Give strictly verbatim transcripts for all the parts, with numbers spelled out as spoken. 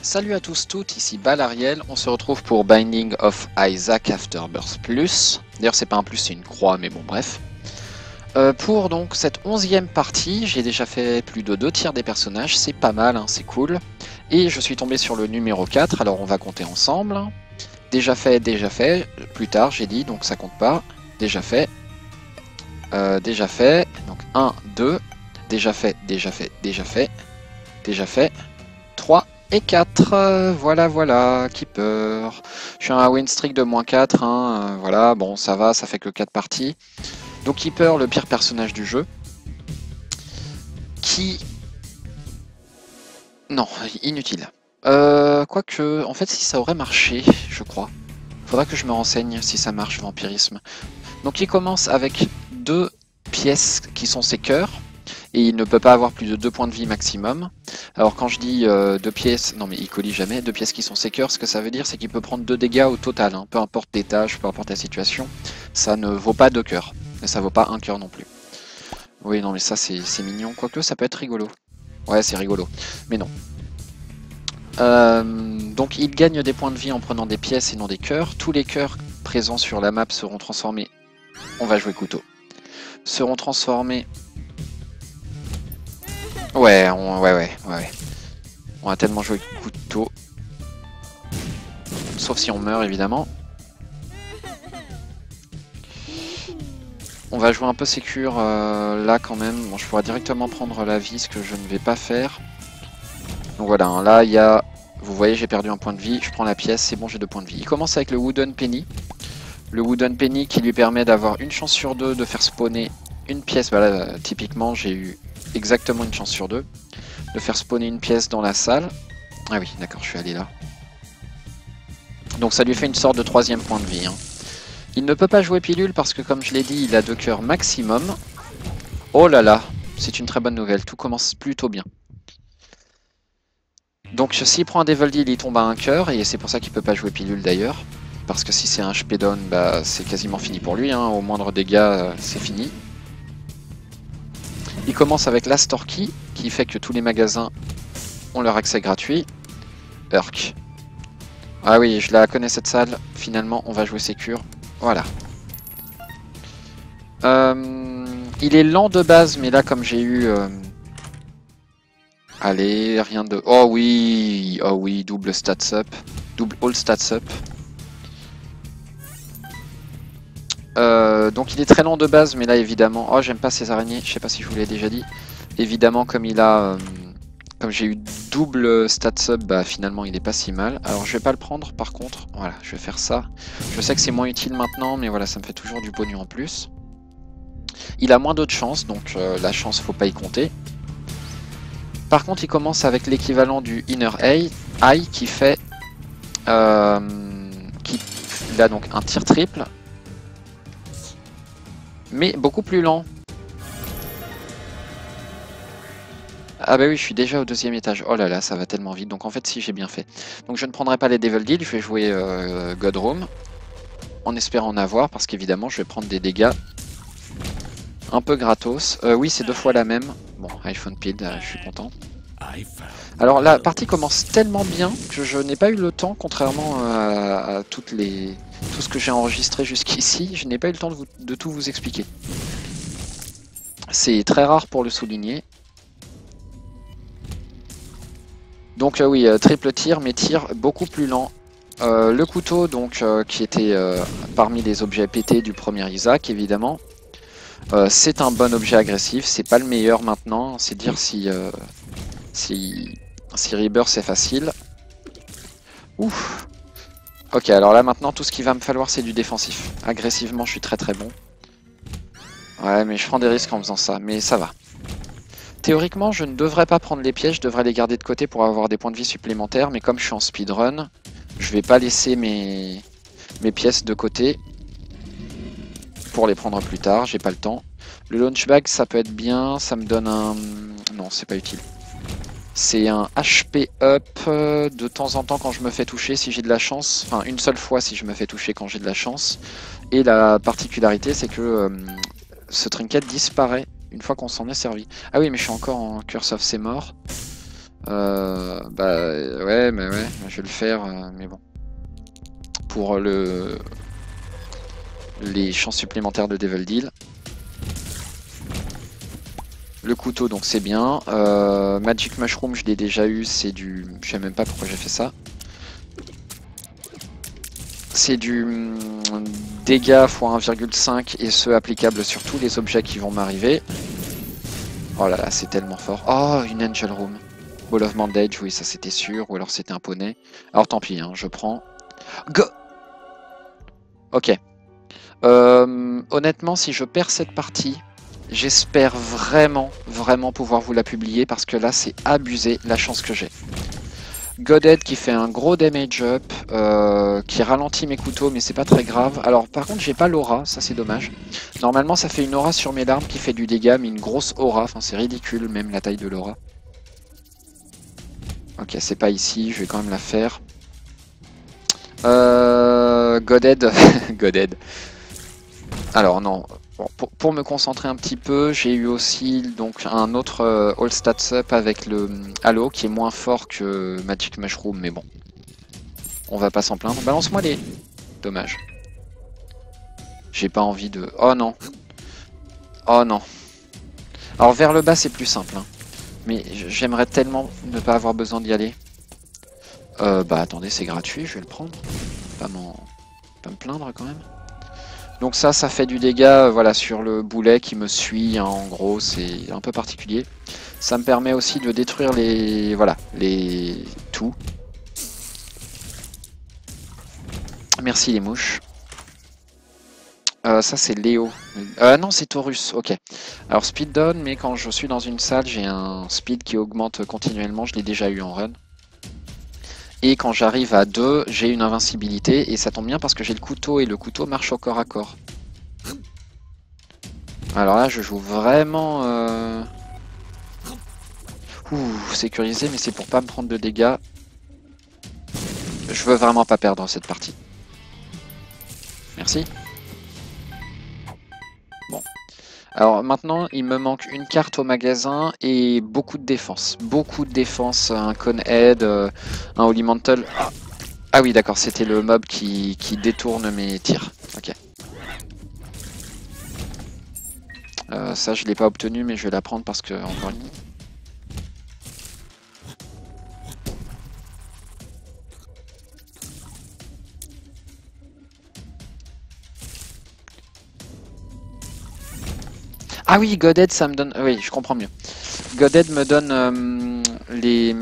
Salut à tous toutes, ici Balariel, on se retrouve pour Binding of Isaac Afterbirth Plus. D'ailleurs c'est pas un plus, c'est une croix, mais bon bref. Euh, pour donc cette onzième partie, j'ai déjà fait plus de deux tiers des personnages, c'est pas mal, hein, c'est cool. Et je suis tombé sur le numéro quatre, alors on va compter ensemble. Déjà fait, déjà fait, plus tard j'ai dit, donc ça compte pas. Déjà fait, euh, déjà fait, donc un, deux, déjà fait, déjà fait, déjà fait, déjà fait, trois et quatre, euh, voilà, voilà, Keeper. Je suis à un win streak de moins quatre, hein, euh, voilà, bon, ça va, ça fait que quatre parties. Donc Keeper, le pire personnage du jeu. Qui... Non, inutile. Euh, quoique, en fait, si ça aurait marché, je crois. Faudra que je me renseigne si ça marche, Vampirisme. Donc il commence avec deux pièces qui sont ses cœurs. Et il ne peut pas avoir plus de deux points de vie maximum. Alors quand je dis euh, deux pièces, non mais il collie jamais, deux pièces qui sont ses cœurs, ce que ça veut dire c'est qu'il peut prendre deux dégâts au total, hein, peu importe les tâches, peu importe la situation, ça ne vaut pas deux cœurs, et ça vaut pas un cœur non plus. Oui non mais ça c'est mignon, quoique ça peut être rigolo. Ouais c'est rigolo, mais non. Euh, donc il gagne des points de vie en prenant des pièces et non des cœurs. Tous les cœurs présents sur la map seront transformés, on va jouer couteau, seront transformés... Ouais, on, ouais, ouais, ouais, ouais. On va tellement jouer couteau. Sauf si on meurt, évidemment. On va jouer un peu sécure euh, là, quand même. Bon, je pourrais directement prendre la vie, ce que je ne vais pas faire. Donc voilà, hein, là, il y a... Vous voyez, j'ai perdu un point de vie. Je prends la pièce, c'est bon, j'ai deux points de vie. Il commence avec le Wooden Penny. Le Wooden Penny qui lui permet d'avoir une chance sur deux de faire spawner une pièce. Voilà, typiquement, j'ai eu exactement une chance sur deux. De faire spawner une pièce dans la salle. Ah oui, d'accord, je suis allé là. Donc ça lui fait une sorte de troisième point de vie. Hein. Il ne peut pas jouer pilule parce que, comme je l'ai dit, il a deux cœurs maximum. Oh là là, c'est une très bonne nouvelle, tout commence plutôt bien. Donc s'il prend un Devil Deal, il tombe à un cœur, et c'est pour ça qu'il ne peut pas jouer pilule d'ailleurs. Parce que si c'est un H P down, bah, c'est quasiment fini pour lui, hein. Au moindre dégât, c'est fini. Il commence avec la Store Key, qui fait que tous les magasins ont leur accès gratuit. Urk. Ah oui, je la connais cette salle. Finalement, on va jouer sécure. Voilà. Euh, il est lent de base, mais là, comme j'ai eu... Euh... Allez, rien de... Oh oui, oh oui, double stats up. Double all stats up. Euh, donc il est très lent de base, mais là, évidemment... Oh, j'aime pas ces araignées. Je sais pas si je vous l'ai déjà dit. Évidemment, comme il a... Euh... Comme j'ai eu double stats up, bah finalement il est pas si mal. Alors je vais pas le prendre par contre, voilà, je vais faire ça. Je sais que c'est moins utile maintenant, mais voilà, ça me fait toujours du pognon en plus. Il a moins d'autres chances, donc euh, la chance faut pas y compter. Par contre il commence avec l'équivalent du Inner Eye, Eye qui fait... Euh, qui, il a donc un tir triple, mais beaucoup plus lent. Ah bah oui, je suis déjà au deuxième étage. Oh là là, ça va tellement vite. Donc en fait, si, j'ai bien fait. Donc je ne prendrai pas les Devil Deal, je vais jouer euh, God Room. En espérant en avoir, parce qu'évidemment, je vais prendre des dégâts un peu gratos. Euh, oui, c'est deux fois la même. Bon, iPhone Pid, euh, je suis content. Alors la partie commence tellement bien que je n'ai pas eu le temps, contrairement à, à toutes les, tout ce que j'ai enregistré jusqu'ici, je n'ai pas eu le temps de, vous, de tout vous expliquer. C'est très rare pour le souligner. Donc euh, oui, euh, triple tir, mais tir beaucoup plus lent. Euh, le couteau, donc, euh, qui était euh, parmi les objets pétés du premier Isaac, évidemment. Euh, c'est un bon objet agressif, c'est pas le meilleur maintenant, c'est dire si, euh, si, si Rebirth c'est facile. Ouf. Ok, alors là maintenant, tout ce qu'il va me falloir, c'est du défensif. Agressivement, je suis très très bon. Ouais, mais je prends des risques en faisant ça, mais ça va. Théoriquement, je ne devrais pas prendre les pièges, je devrais les garder de côté pour avoir des points de vie supplémentaires, mais comme je suis en speedrun, je vais pas laisser mes, mes pièces de côté pour les prendre plus tard, j'ai pas le temps. Le launch bag, ça peut être bien, ça me donne un... Non, c'est pas utile. C'est un H P up de temps en temps quand je me fais toucher si j'ai de la chance, enfin une seule fois si je me fais toucher quand j'ai de la chance. Et la particularité, c'est que euh, ce trinket disparaît une fois qu'on s'en est servi. Ah oui, mais je suis encore en Curse of C'est Mort. Euh, bah ouais, mais ouais, je vais le faire, euh, mais bon. Pour le les chances supplémentaires de Devil Deal. Le couteau, donc c'est bien. Euh, Magic Mushroom, je l'ai déjà eu, c'est du... Je sais même pas pourquoi j'ai fait ça. C'est du hum, dégâts fois un virgule cinq et ce applicable sur tous les objets qui vont m'arriver. Oh là là, c'est tellement fort. Oh, une Angel Room. Ball of Bandage, oui, ça c'était sûr. Ou alors c'était un poney. Alors tant pis, hein, je prends. Go. Ok. Euh, honnêtement, si je perds cette partie, j'espère vraiment, vraiment pouvoir vous la publier parce que là, c'est abusé la chance que j'ai. Godhead qui fait un gros damage up, euh, qui ralentit mes couteaux, mais c'est pas très grave. Alors par contre, j'ai pas l'aura, ça c'est dommage. Normalement, ça fait une aura sur mes larmes qui fait du dégât, mais une grosse aura. Enfin, c'est ridicule, même la taille de l'aura. Ok, c'est pas ici, je vais quand même la faire. Euh, Godhead, Godhead. Alors non, bon, pour, pour me concentrer un petit peu, j'ai eu aussi donc un autre euh, All Stats Up avec le um, Halo qui est moins fort que Magic Mushroom, mais bon, on va pas s'en plaindre. Balance-moi les... Dommage. J'ai pas envie de... Oh non. Oh non. Alors vers le bas c'est plus simple, hein. Mais j'aimerais tellement ne pas avoir besoin d'y aller. Euh, bah attendez, c'est gratuit, je vais le prendre. Pas m'en... pas me plaindre quand même. Donc ça, ça fait du dégât voilà, sur le boulet qui me suit, hein, en gros, c'est un peu particulier. Ça me permet aussi de détruire les... voilà, les... tout. Merci les mouches. Euh, ça c'est Léo. Euh, non, c'est Taurus, ok. Alors speed down, mais quand je suis dans une salle, j'ai un speed qui augmente continuellement, je l'ai déjà eu en run. Et quand j'arrive à deux, j'ai une invincibilité, et ça tombe bien parce que j'ai le couteau, et le couteau marche au corps à corps. Alors là, je joue vraiment... Euh... Ouh, sécurisé, mais c'est pour pas me prendre de dégâts. Je veux vraiment pas perdre cette partie. Merci. Bon. Alors maintenant, il me manque une carte au magasin et beaucoup de défense. Beaucoup de défense, un Conehead, euh, un Holy Mantle. Ah, ah oui, d'accord, c'était le mob qui, qui détourne mes tirs. Ok. Euh, ça, je l'ai pas obtenu, mais je vais la prendre parce que, encore une... Ah oui, Godhead, ça me donne... Oui, je comprends mieux. Godhead me donne euh, les...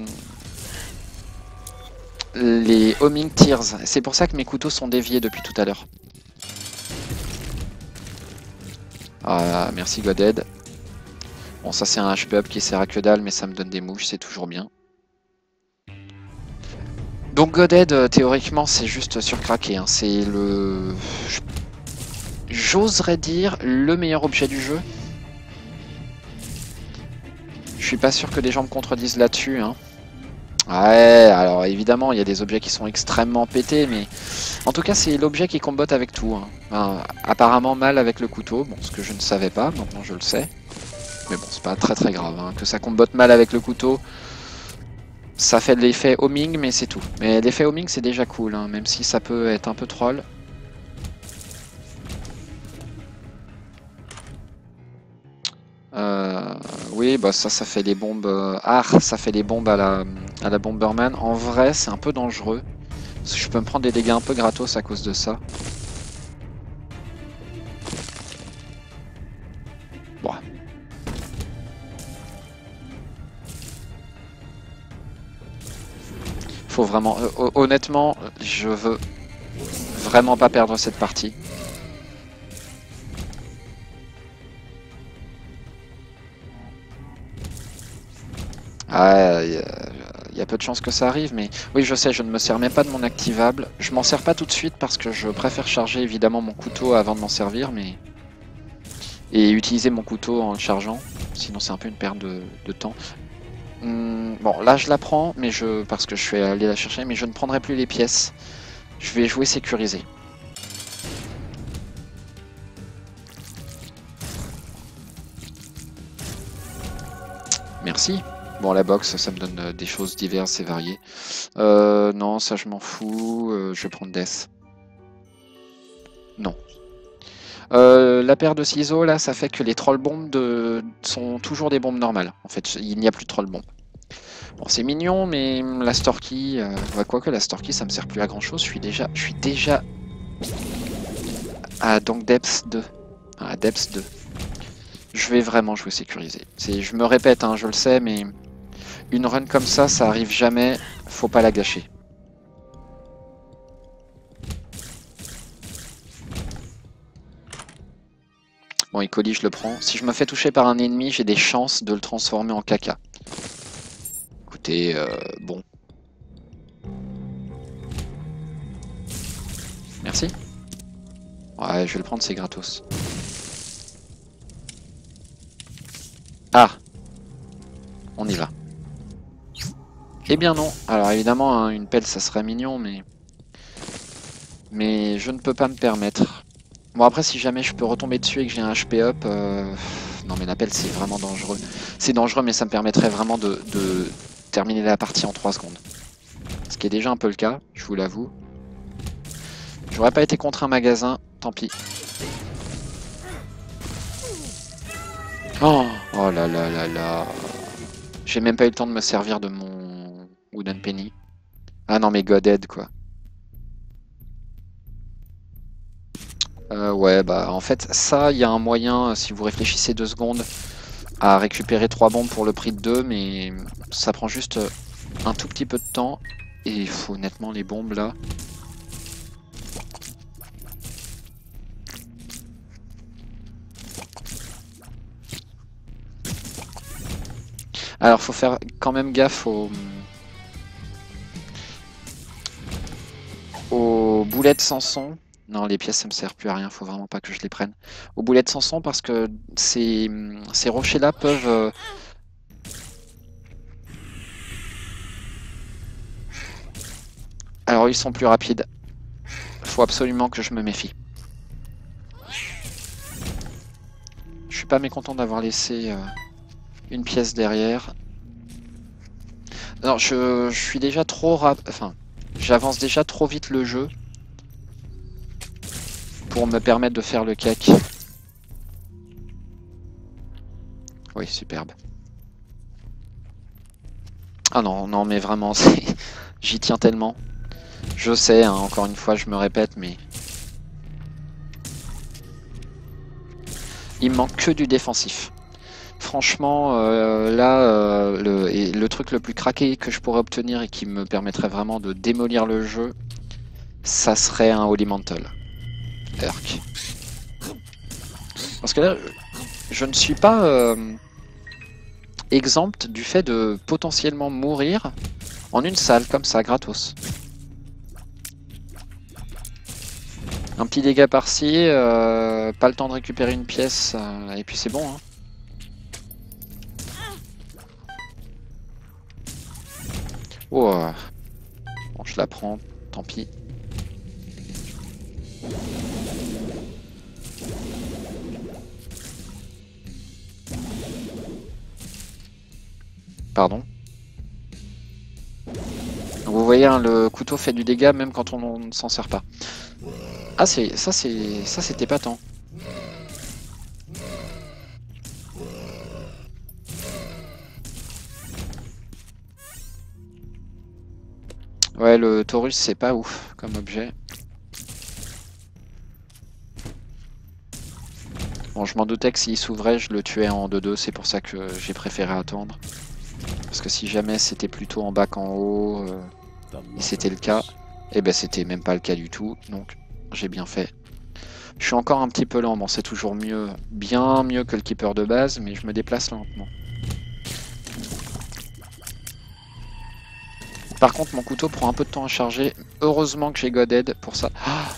les homing tears. C'est pour ça que mes couteaux sont déviés depuis tout à l'heure. Ah, merci Godhead. Bon, ça c'est un H P up qui sert à que dalle, mais ça me donne des mouches, c'est toujours bien. Donc Godhead, euh, théoriquement, c'est juste surcraqué. Hein. C'est le... J'oserais dire le meilleur objet du jeu. Je suis pas sûr que des gens me contredisent là-dessus. Hein. Ouais, alors évidemment, il y a des objets qui sont extrêmement pétés, mais en tout cas, c'est l'objet qui combotte avec tout. Hein. Enfin, apparemment mal avec le couteau, bon, ce que je ne savais pas, maintenant je le sais. Mais bon, c'est pas très très grave. Hein. Que ça combotte mal avec le couteau, ça fait de l'effet homing, mais c'est tout. Mais l'effet homing, c'est déjà cool, hein, même si ça peut être un peu troll. Euh, oui, bah ça, ça fait des bombes... Ah, ça fait des bombes à la, à la Bomberman. En vrai, c'est un peu dangereux. Parce que je peux me prendre des dégâts un peu gratos à cause de ça. Bon. Faut vraiment... Euh, honnêtement, je veux vraiment pas perdre cette partie. Ah, il y, y a peu de chances que ça arrive, mais oui, je sais, je ne me sers même pas de mon activable. Je m'en sers pas tout de suite parce que je préfère charger évidemment mon couteau avant de m'en servir, mais... Et utiliser mon couteau en le chargeant, sinon c'est un peu une perte de, de temps. Hum, bon, là je la prends, mais je parce que je suis allé la chercher, mais je ne prendrai plus les pièces. Je vais jouer sécurisé. Merci. Bon, la boxe, ça me donne euh, des choses diverses et variées. Euh, non, ça je m'en fous. Euh, je vais prendre Death. Non. Euh, la paire de ciseaux, là, ça fait que les troll bombes de... sont toujours des bombes normales. En fait, il n'y a plus de troll bombes. Bon, c'est mignon, mais la Storky... Euh... Ouais, quoique la Storky, ça me sert plus à grand-chose. Je suis déjà... Je suis déjà... Ah, donc Depths deux. Ah, Depths deux. Je vais vraiment jouer sécurisé. Je me répète, hein, je le sais, mais... Une run comme ça, ça arrive jamais. Faut pas la gâcher. Bon, Icoli, je le prends. Si je me fais toucher par un ennemi, j'ai des chances de le transformer en caca. Écoutez, euh, bon. Merci. Ouais, je vais le prendre, c'est gratos. Ah! On y va. Eh bien non. Alors évidemment, hein, une pelle, ça serait mignon, mais... Mais je ne peux pas me permettre. Bon, après, si jamais je peux retomber dessus et que j'ai un H P up... Euh... Non, mais la pelle, c'est vraiment dangereux. C'est dangereux, mais ça me permettrait vraiment de, de terminer la partie en trois secondes. Ce qui est déjà un peu le cas, je vous l'avoue. J'aurais pas été contre un magasin, tant pis. Oh, oh là là là là. J'ai même pas eu le temps de me servir de mon Wooden Penny. Ah non, mais Godhead, quoi. Euh, ouais, bah en fait, ça, il y a un moyen, si vous réfléchissez deux secondes, à récupérer trois bombes pour le prix de deux, mais ça prend juste un tout petit peu de temps. Et il faut honnêtement les bombes là. Alors faut faire quand même gaffe aux, aux boulettes sans son. Non, les pièces ça me sert plus à rien, faut vraiment pas que je les prenne. Aux boulettes sans son parce que ces, ces rochers là peuvent... Euh... Alors ils sont plus rapides. Faut absolument que je me méfie. Je suis pas mécontent d'avoir laissé euh, une pièce derrière. Non, je, je suis déjà trop rap... Enfin, j'avance déjà trop vite le jeu pour me permettre de faire le cake. Oui, superbe. Ah non, non, mais vraiment, j'y tiens tellement. Je sais, hein, encore une fois, je me répète, mais... Il me manque que du défensif. Franchement, euh, là, euh, le, et le truc le plus craqué que je pourrais obtenir et qui me permettrait vraiment de démolir le jeu, ça serait un Holy Mantle. Urk. Parce que là, je ne suis pas euh, exempt du fait de potentiellement mourir en une salle comme ça, gratos. Un petit dégât par-ci, euh, pas le temps de récupérer une pièce, euh, et puis c'est bon. Hein. Oh, bon, je la prends, tant pis. Pardon. Vous voyez, hein, le couteau fait du dégât même quand on ne s'en sert pas. Ah, c'est ça, c'est ça, c'était pas tant. Ouais, le Taurus, c'est pas ouf comme objet. Bon, je m'en doutais que s'il s'ouvrait, je le tuais en deux deux, c'est pour ça que j'ai préféré attendre. Parce que si jamais c'était plutôt en bas qu'en haut, euh, et c'était le cas, et ben c'était même pas le cas du tout, donc j'ai bien fait. Je suis encore un petit peu lent, bon c'est toujours mieux, bien mieux que le keeper de base, mais je me déplace lentement. Par contre mon couteau prend un peu de temps à charger, heureusement que j'ai Godhead pour ça. Ah,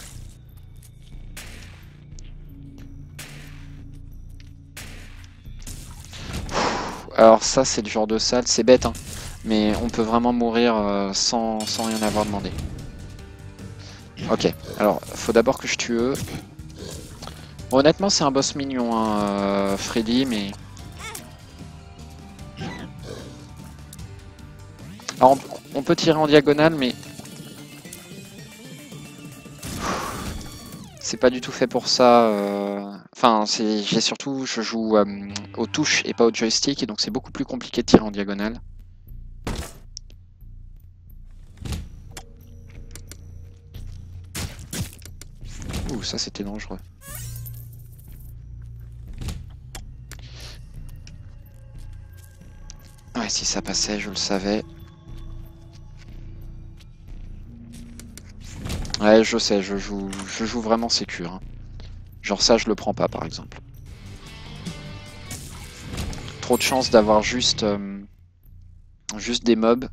alors ça c'est le genre de salle, c'est bête hein, mais on peut vraiment mourir euh, sans, sans rien avoir demandé. Ok, alors faut d'abord que je tue eux. Bon, honnêtement c'est un boss mignon hein, euh, Freddy, mais... Alors on, on peut tirer en diagonale, mais c'est pas du tout fait pour ça. euh, Enfin, c'est, j'ai surtout, je joue euh, aux touches et pas au joystick, et donc c'est beaucoup plus compliqué de tirer en diagonale. Ouh, ça c'était dangereux. Ouais, si ça passait, je le savais. Ouais, je sais, je joue, je joue vraiment sécure. Hein. Genre ça, je le prends pas, par exemple. Trop de chance d'avoir juste, euh, juste des mobs.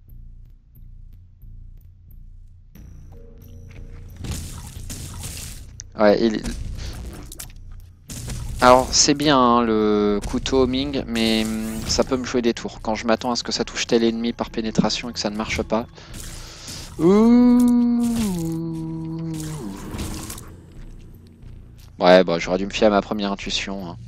Ouais, et... Alors c'est bien hein, le couteau homing, mais hum, ça peut me jouer des tours. Quand je m'attends à ce que ça touche tel ennemi par pénétration et que ça ne marche pas. Ouh. Ouais, bah j'aurais dû me fier à ma première intuition. Hein.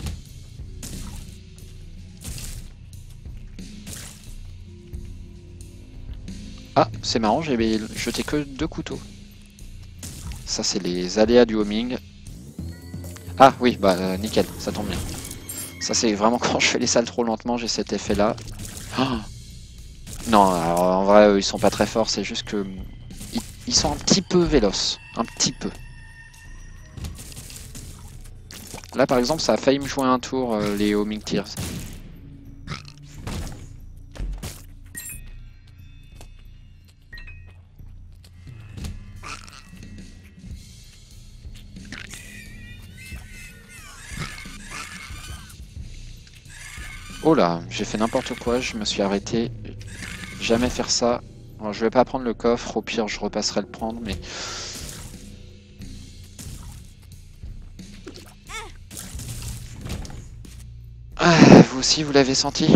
Ah, c'est marrant, j'ai jeté que deux couteaux. Ça, c'est les aléas du homing. Ah oui, bah euh, nickel, ça tombe bien. Ça, c'est vraiment quand je fais les salles trop lentement, j'ai cet effet-là. Oh non, alors, en vrai, eux, ils sont pas très forts, c'est juste que... Ils, ils sont un petit peu véloces. Un petit peu. Là, par exemple, ça a failli me jouer un tour, euh, les homing tears. Oh là, j'ai fait n'importe quoi, je me suis arrêté. Jamais faire ça. Alors, je vais pas prendre le coffre, au pire je repasserai le prendre, mais... Ah, vous aussi, vous l'avez senti?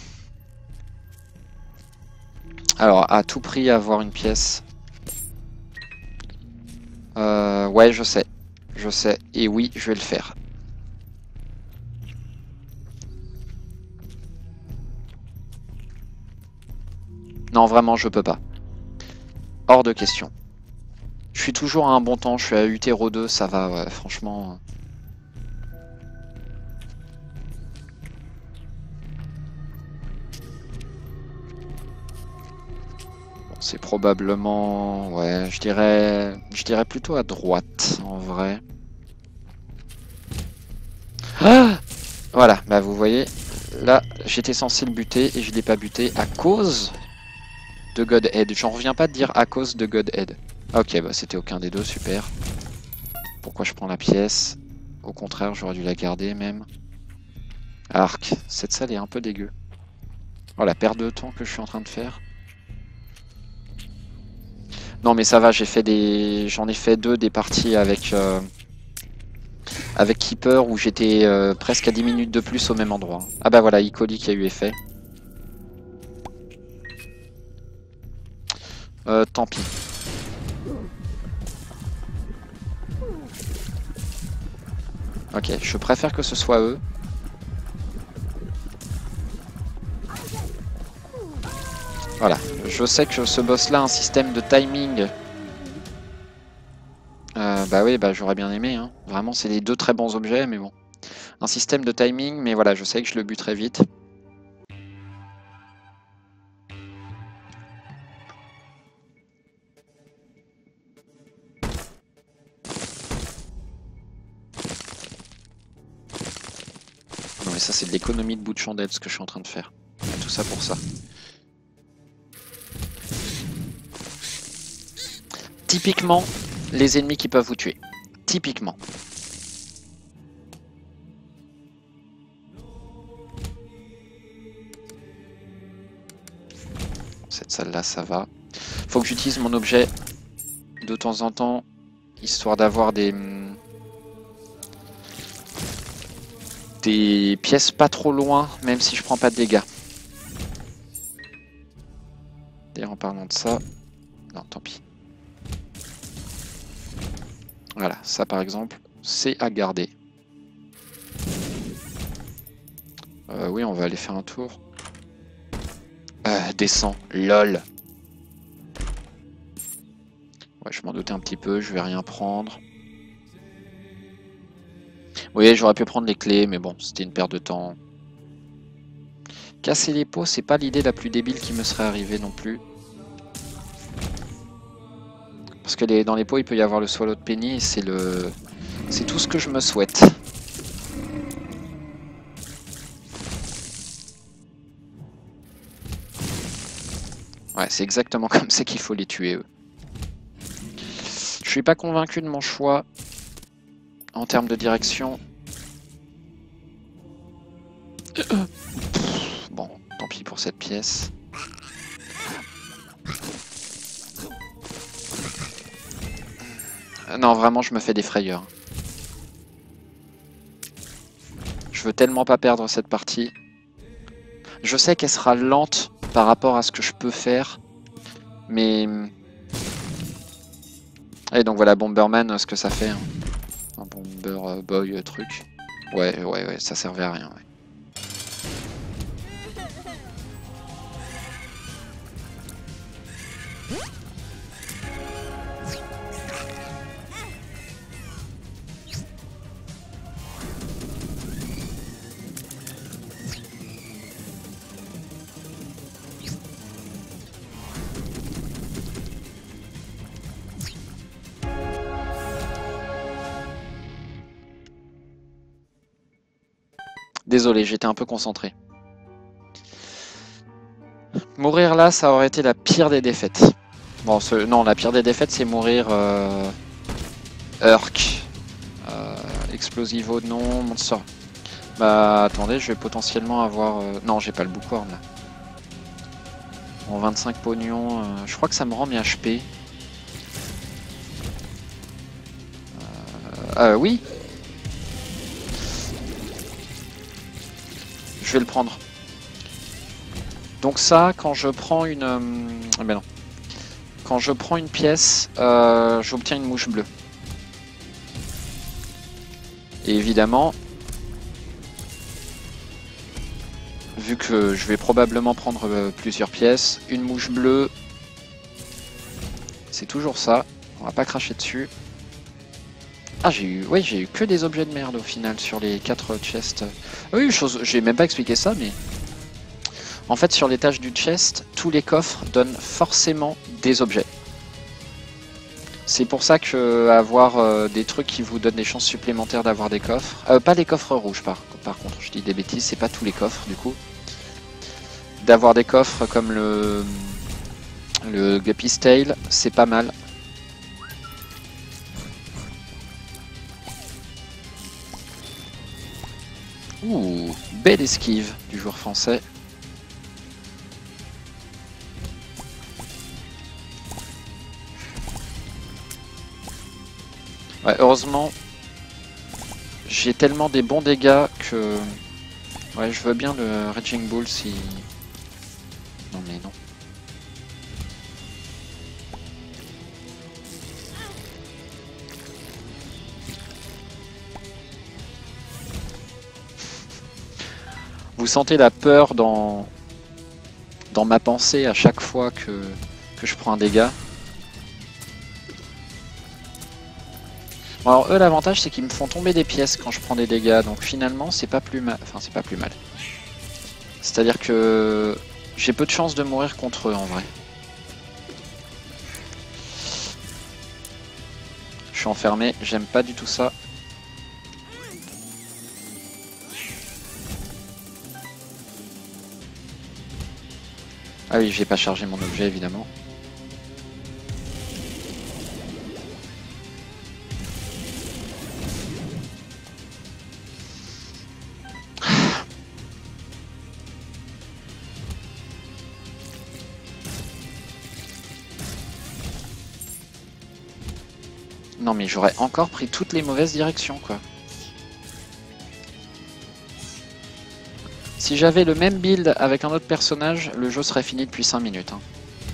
Alors, à tout prix, avoir une pièce. Euh, ouais, je sais. Je sais. Et oui, je vais le faire. Non, vraiment, je peux pas. Hors de question. Je suis toujours à un bon temps, je suis à U T R O deux, ça va, ouais, franchement. Bon, c'est probablement... Ouais, je dirais... Je dirais plutôt à droite, en vrai. Ah voilà, bah vous voyez, là, j'étais censé le buter et je l'ai pas buté à cause de Godhead. J'en reviens pas de dire à cause de Godhead. Ok, bah c'était aucun des deux, super. Pourquoi je prends la pièce? Au contraire, j'aurais dû la garder même. Arc, cette salle est un peu dégueu. Oh la perte de temps que je suis en train de faire. Non mais ça va, j'ai fait des, j'en ai fait deux des parties avec euh... avec Keeper où j'étais euh, presque à dix minutes de plus au même endroit. Ah bah voilà, Icoli qui a eu effet. Euh, tant pis. Ok, je préfère que ce soit eux. Voilà, je sais que ce boss là a un système de timing. Euh, bah oui, bah j'aurais bien aimé. Hein. Vraiment, c'est les deux très bons objets, mais bon. Un système de timing, mais voilà, je sais que je le buterai vite. Non mais ça c'est de l'économie de bout de chandelle ce que je suis en train de faire. Tout ça pour ça. Typiquement, les ennemis qui peuvent vous tuer. Typiquement. Cette salle-là, ça va. Faut que j'utilise mon objet de temps en temps, histoire d'avoir des... des pièces pas trop loin, même si je prends pas de dégâts. D'ailleurs, en parlant de ça... Non, tant pis. Voilà, ça par exemple, c'est à garder. Euh, oui, on va aller faire un tour. Euh, descends, lol. Ouais, je m'en doutais un petit peu, je vais rien prendre. Oui, j'aurais pu prendre les clés, mais bon, c'était une perte de temps. Casser les pots, c'est pas l'idée la plus débile qui me serait arrivée non plus. Parce que les, dans les pots, il peut y avoir le swallow de penny, et c'est le, c'est tout ce que je me souhaite. Ouais, c'est exactement comme ça qu'il faut les tuer, eux. Je suis pas convaincu de mon choix en termes de direction. Bon, tant pis pour cette pièce. Non, vraiment, je me fais des frayeurs. Je veux tellement pas perdre cette partie. Je sais qu'elle sera lente par rapport à ce que je peux faire, mais... Et donc voilà, Bomberman, ce que ça fait. Hein. Un Bomber Boy truc. Ouais, ouais, ouais, ça servait à rien. Ouais. Désolé, j'étais un peu concentré. Mourir là, ça aurait été la pire des défaites. Bon, ce... non, la pire des défaites, c'est mourir... Euh... Urk. Euh... Explosivo, non. Monster. Bah, attendez, je vais potentiellement avoir... Euh... Non, j'ai pas le boucorn, là. Bon, vingt-cinq pognons. Euh... Je crois que ça me rend mes H P. Euh... euh oui. Je vais le prendre. Donc ça, quand je prends une... Euh, ben non. Quand je prends une pièce, euh, j'obtiens une mouche bleue. Et évidemment, vu que je vais probablement prendre euh, plusieurs pièces, une mouche bleue, c'est toujours ça. On va pas cracher dessus. Ah, j'ai eu, ouais, j'ai eu que des objets de merde au final sur les quatre chests. Oui, chose, j'ai même pas expliqué ça, mais... En fait, sur les tâches du chest, tous les coffres donnent forcément des objets. C'est pour ça que avoir euh, des trucs qui vous donnent des chances supplémentaires d'avoir des coffres... Euh, pas des coffres rouges, par, par contre, je dis des bêtises, c'est pas tous les coffres, du coup. D'avoir des coffres comme le... Le Guppy's Tail, c'est pas mal. Ouh, belle esquive du joueur français. Ouais, heureusement, j'ai tellement des bons dégâts que... Ouais, je veux bien le Raging Bull si... Non mais non. Vous sentez la peur dans... dans ma pensée à chaque fois que, que je prends un dégât. Bon, alors eux, l'avantage c'est qu'ils me font tomber des pièces quand je prends des dégâts, donc finalement c'est pas plus mal. Enfin, c'est pas plus mal. C'est-à-dire que j'ai peu de chances de mourir contre eux en vrai. Je suis enfermé, j'aime pas du tout ça. Ah oui, j'ai pas chargé mon objet évidemment. Non mais j'aurais encore pris toutes les mauvaises directions quoi. Si j'avais le même build avec un autre personnage, le jeu serait fini depuis cinq minutes. Hein.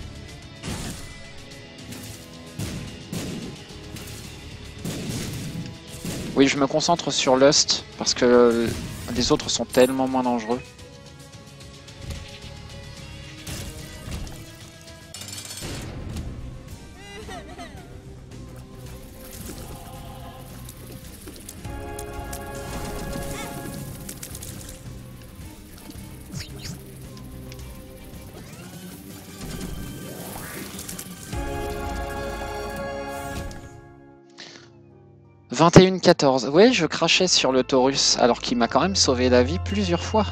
Oui, je me concentre sur Lust parce que les autres sont tellement moins dangereux. vingt et un quatorze. Ouais, je crachais sur le Taurus alors qu'il m'a quand même sauvé la vie plusieurs fois.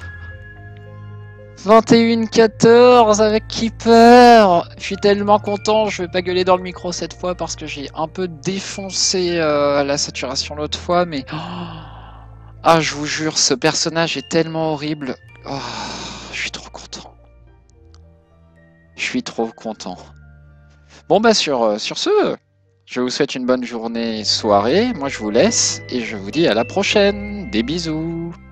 vingt et un quatorze avec Keeper. Je suis tellement content. Je vais pas gueuler dans le micro cette fois parce que j'ai un peu défoncé euh, la saturation l'autre fois. Mais oh, ah, je vous jure, ce personnage est tellement horrible. Oh, je suis trop content. Je suis trop content. Bon bah sur, sur ce, je vous souhaite une bonne journée, soirée. Moi je vous laisse et je vous dis à la prochaine. Des bisous.